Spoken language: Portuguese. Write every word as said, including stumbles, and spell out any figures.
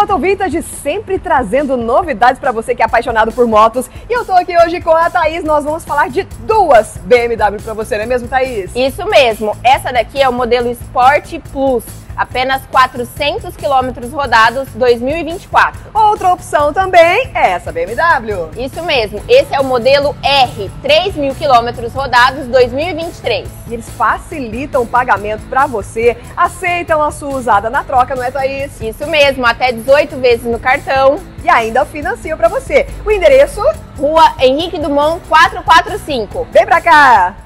Moto Vintage sempre trazendo novidades para você que é apaixonado por motos. E eu tô aqui hoje com a Thaís, nós vamos falar de duas B M W para você, não é mesmo, Thaís? Isso mesmo, essa daqui é o modelo Sport Plus, apenas quatrocentos quilômetros rodados, dois mil e vinte e quatro. Outra opção também é essa B M W. Isso mesmo, esse é o modelo R, três mil quilômetros rodados, dois mil e vinte e três. E eles facilitam o pagamento para você, aceitam a sua usada na troca, não é, Thaís? Isso mesmo, até dezoito vezes no cartão. E ainda financiam para você. O endereço? Rua Henrique Dumont quatrocentos e quarenta e cinco. Vem pra cá!